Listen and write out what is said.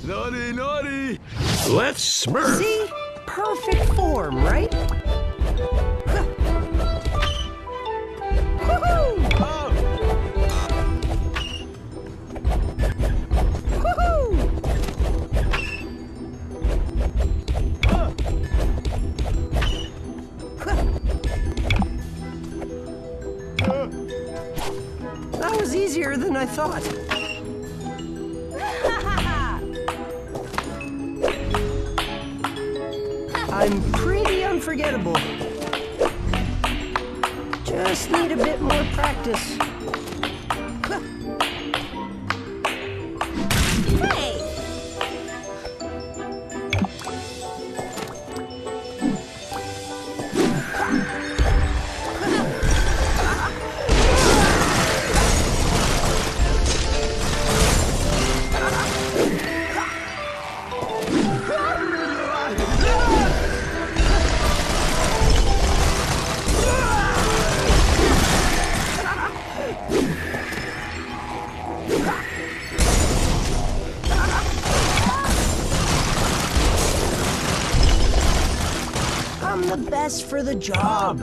Naughty, naughty! Let's Smurf! See? Perfect form, right? Woohoo! Oh. Woohoo! That was easier than I thought. I'm pretty unforgettable. Just need a bit more practice. Hey! I'm the best for the job.